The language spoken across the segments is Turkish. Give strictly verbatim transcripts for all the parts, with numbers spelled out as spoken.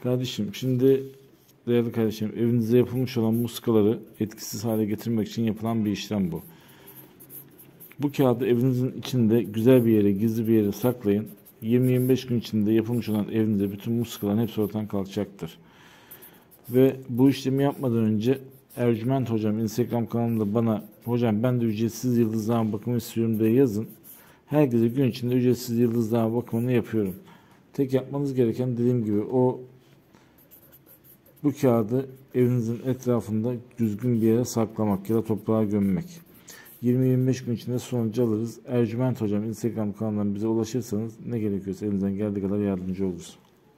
Kardeşim şimdi değerli kardeşim evinizde yapılmış olan muskaları etkisiz hale getirmek için yapılan bir işlem bu. Bu kağıdı evinizin içinde güzel bir yere, gizli bir yere saklayın. yirmi yirmi beş gün içinde yapılmış olan evinizde bütün muskaların hepsi ortadan kalkacaktır. Ve bu işlemi yapmadan önce Ercüment Hocam Instagram kanalında bana hocam ben de ücretsiz yıldızlama bakımı istiyorum diye yazın. Herkese gün içinde ücretsiz yıldızlama bakımını yapıyorum. Tek yapmanız gereken dediğim gibi o bu kağıdı evinizin etrafında düzgün bir yere saklamak ya da toprağa gömmek. yirmi yirmi beş gün içinde sonucu alırız. Ercüment Hocam Instagram kanalından bize ulaşırsanız ne gerekiyorsa elimizden geldiği kadar yardımcı oluruz.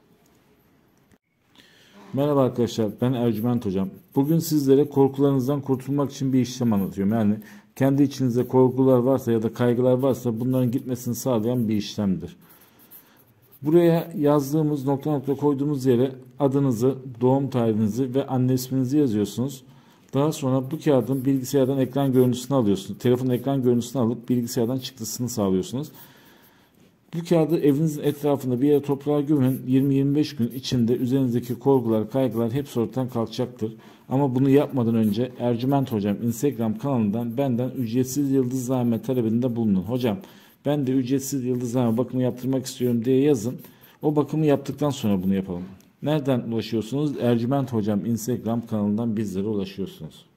Merhaba arkadaşlar, ben Ercüment Hocam. Bugün sizlere korkularınızdan kurtulmak için bir işlem anlatıyorum. Yani kendi içinizde korkular varsa ya da kaygılar varsa bunların gitmesini sağlayan bir işlemdir. Buraya yazdığımız nokta nokta koyduğumuz yere adınızı, doğum tarihinizi ve anne isminizi yazıyorsunuz. Daha sonra bu kağıdın bilgisayardan ekran görüntüsünü alıyorsunuz. Telefonun ekran görüntüsünü alıp bilgisayardan çıktısını sağlıyorsunuz. Bu kağıdı evinizin etrafında bir yere toprağa gömün. yirmi yirmi beş gün içinde üzerinizdeki korkular, kaygılar hepsi ortadan kalkacaktır. Ama bunu yapmadan önce Ercüment Hocam Instagram kanalından benden ücretsiz yıldızlama talebinde bulunun. Hocam ben de ücretsiz yıldızlama bakımı yaptırmak istiyorum diye yazın. O bakımı yaptıktan sonra bunu yapalım. Nereden ulaşıyorsunuz? Ercüment Hocam Instagram kanalından bizlere ulaşıyorsunuz.